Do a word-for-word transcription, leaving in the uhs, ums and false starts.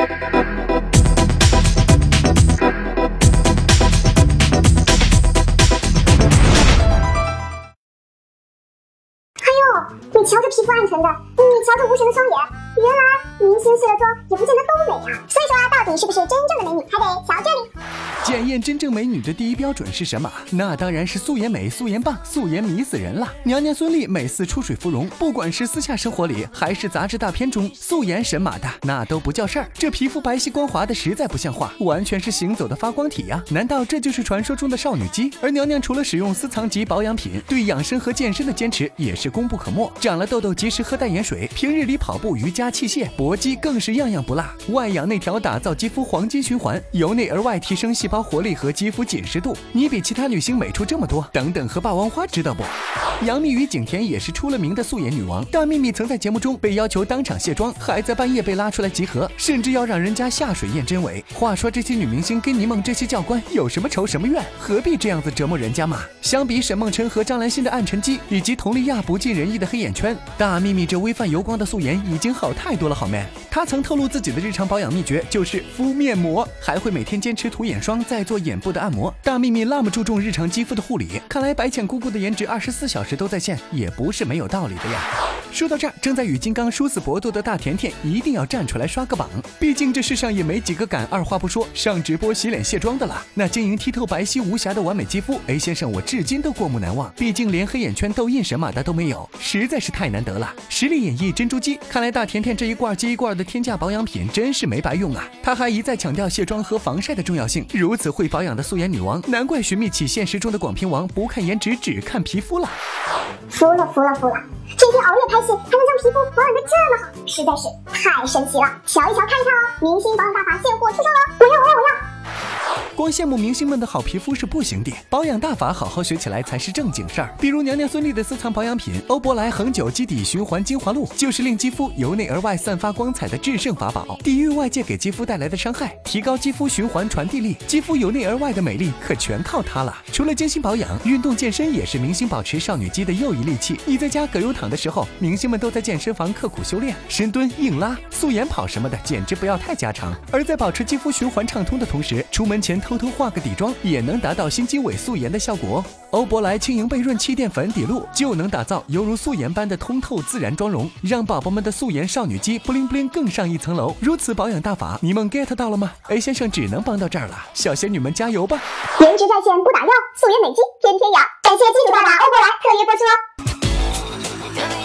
你瞧这皮肤暗沉的，你瞧这无神的双眼，原来明星卸了妆也不见得都美啊。所以说啊，到底是不是真正的美女，还得瞧这里。 检验真正美女的第一标准是什么？那当然是素颜美、素颜棒、素颜迷死人了。娘娘孙俪每次出水芙蓉，不管是私下生活里，还是杂志大片中，素颜神马的那都不叫事儿。这皮肤白皙光滑的实在不像话，完全是行走的发光体呀、啊！难道这就是传说中的少女肌？而娘娘除了使用私藏级保养品，对养生和健身的坚持也是功不可没。长了痘痘及时喝淡盐水，平日里跑步、瑜伽、器械，搏击更是样样不落。外养内调，打造肌肤黄金循环，由内而外提升细胞活力和肌肤紧实度。你比其他女星美出这么多，等等和霸王花知道不？杨幂与景甜也是出了名的素颜女王。大幂幂曾在节目中被要求当场卸妆，还在半夜被拉出来集合，甚至要让人家下水验真伪。话说这些女明星跟倪梦这些教官有什么仇什么怨？何必这样子折磨人家嘛？相比沈梦辰和张兰心的暗沉肌，以及佟丽娅不尽人意的黑眼圈，大幂幂这微泛油光的素颜已经好太多了，好 man。她曾透露自己的日常保养秘诀就是敷面膜，还会每天坚持涂眼霜，再做眼部的按摩。大幂幂那么注重日常肌肤的护理，看来白浅姑姑的颜值二十四小时都在线，也不是没有道理的呀。说到这儿，正在与金刚殊死搏斗的大甜甜一定要站出来刷个榜，毕竟这世上也没几个敢二话不说上直播洗脸卸妆的了。那晶莹剔透、白皙无瑕的完美肌肤 ，A 先生我至今都过目难忘。毕竟连黑眼圈、痘印神马的都没有，实在是太难得了。实力演绎珍珠肌，看来大甜甜这一罐接一罐的天价保养品真是没白用啊！她还一再强调卸妆和防晒的重要性。如此会保养的素颜女王，难怪寻觅起现实中的广平王不看颜值只看皮肤了。 服了服了服了！这天熬夜拍戏还能将皮肤保养得这么好，实在是太神奇了！瞧一瞧看一看哦，明星保养大法现货出售了，我要我要我要！ 光羡慕明星们的好皮肤是不行的，保养大法好好学起来才是正经事儿。比如娘娘孙俪的私藏保养品欧珀莱恒久肌底循环精华露，就是令肌肤由内而外散发光彩的制胜法宝，抵御外界给肌肤带来的伤害，提高肌肤循环传递力，肌肤由内而外的美丽可全靠它了。除了精心保养，运动健身也是明星保持少女肌的又一利器。你在家葛优躺的时候，明星们都在健身房刻苦修炼，深蹲、硬拉、素颜跑什么的，简直不要太家常。而在保持肌肤循环畅通的同时，出门前偷偷化个底妆，也能达到新肌伪素颜的效果哦。欧珀莱轻盈倍润气垫粉底露就能打造犹如素颜般的通透自然妆容，让宝宝们的素颜少女肌 bling bling 更上一层楼。如此保养大法，你们 get 到了吗 ？A 先生只能帮到这儿了，小仙女们加油吧！ 颜值在线不打烊，素颜美肌天天养。感谢金主爸爸欧珀莱特约播出哦。